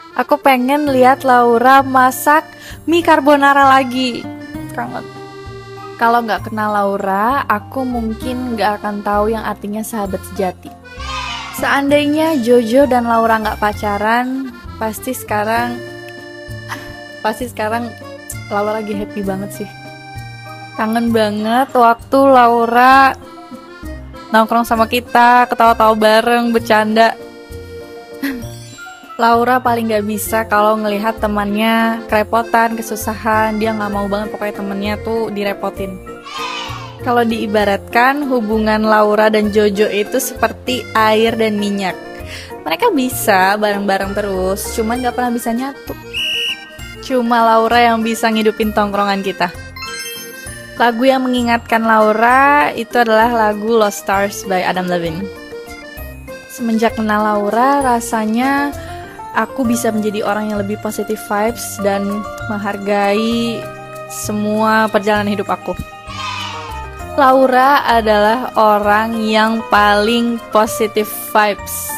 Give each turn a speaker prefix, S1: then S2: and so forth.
S1: Aku pengen lihat Laura masak mie carbonara lagi. Kangen. Kalau nggak kenal Laura, aku mungkin nggak akan tahu yang artinya sahabat sejati. Seandainya Jojo dan Laura nggak pacaran, pasti sekarang Laura lagi happy banget sih. Kangen banget waktu Laura nongkrong sama kita, ketawa-tawa bareng, bercanda. Laura paling gak bisa kalau ngelihat temannya kerepotan, kesusahan. Dia gak mau banget pokoknya temennya tuh direpotin. Kalau diibaratkan, hubungan Laura dan Jojo itu seperti air dan minyak. Mereka bisa bareng-bareng terus, cuman gak pernah bisa nyatu. Cuma Laura yang bisa ngidupin tongkrongan kita. Lagu yang mengingatkan Laura itu adalah lagu Lost Stars by Adam Levine. Semenjak kenal Laura, rasanya aku bisa menjadi orang yang lebih positive vibes dan menghargai semua perjalanan hidup aku. Laura adalah orang yang paling positive vibes.